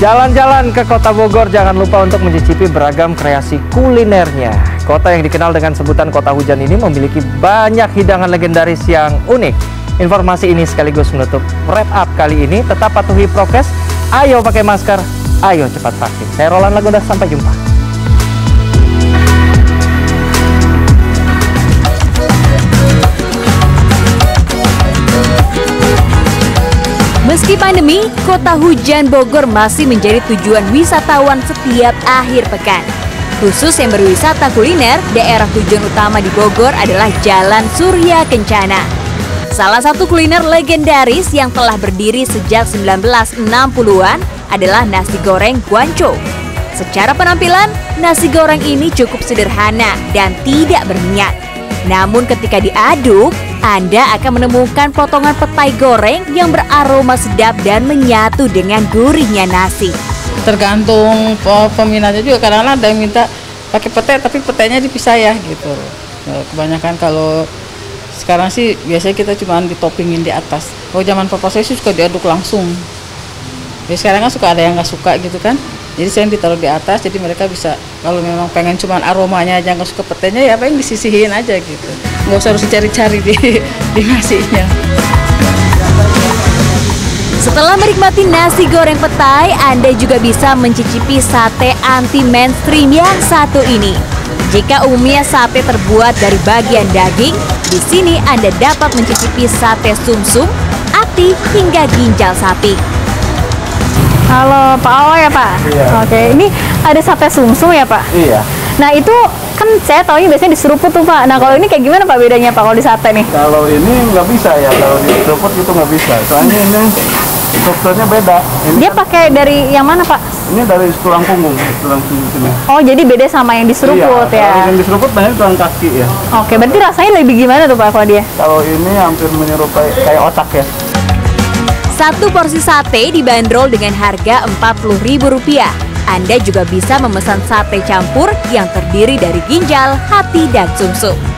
Jalan-jalan ke Kota Bogor, jangan lupa untuk mencicipi beragam kreasi kulinernya. Kota yang dikenal dengan sebutan Kota Hujan ini memiliki banyak hidangan legendaris yang unik. Informasi ini sekaligus menutup wrap up kali ini. Tetap patuhi prokes, ayo pakai masker, ayo cepat vaksin. Saya Roland Lagoda, sampai jumpa. Meski pandemi, Kota Hujan Bogor masih menjadi tujuan wisatawan setiap akhir pekan. Khusus yang berwisata kuliner, daerah tujuan utama di Bogor adalah Jalan Surya Kencana. Salah satu kuliner legendaris yang telah berdiri sejak 1960-an adalah nasi goreng Guanco. Secara penampilan, nasi goreng ini cukup sederhana dan tidak berminyak. Namun ketika diaduk, Anda akan menemukan potongan petai goreng yang beraroma sedap dan menyatu dengan gurihnya nasi. Tergantung peminatnya juga, kadang-kadang ada yang minta pakai petai tapi petainya dipisah ya gitu. Kebanyakan kalau sekarang sih biasanya kita cuma ditopingin di atas. Kalau zaman papa saya sih suka diaduk langsung. Ya sekarang kan suka ada yang nggak suka gitu kan. Jadi saya ditaruh di atas, jadi mereka bisa kalau memang pengen cuma aromanya aja nggak suka petainya ya apa yang disisihin aja gitu. Nggak usah harus cari-cari di nasinya. Setelah menikmati nasi goreng petai, Anda juga bisa mencicipi sate anti mainstream yang satu ini. Jika umumnya sate terbuat dari bagian daging, di sini Anda dapat mencicipi sate sumsum, ati hingga ginjal sapi. Halo Pak Awa ya Pak? Iya. Oke, ini ada sate sumsum ya Pak? Iya. Nah itu kan saya taunya biasanya diseruput tuh Pak. Nah kalau ini kayak gimana Pak bedanya Pak kalau di sate nih? Kalau ini nggak bisa ya, kalau di seruput itu nggak bisa. Soalnya ini strukturnya beda. Ini Dia kan, pakai dari yang mana Pak? ini dari tulang punggung sini. Oh jadi beda sama yang diseruput Iya, kalau ya? yang diseruput banyak tulang kaki ya. Oke, berarti rasanya lebih gimana tuh Pak kalau dia? Kalau ini hampir menyerupai kayak otak ya. Satu porsi sate dibanderol dengan harga Rp40.000. Anda juga bisa memesan sate campur yang terdiri dari ginjal, hati, dan sumsum.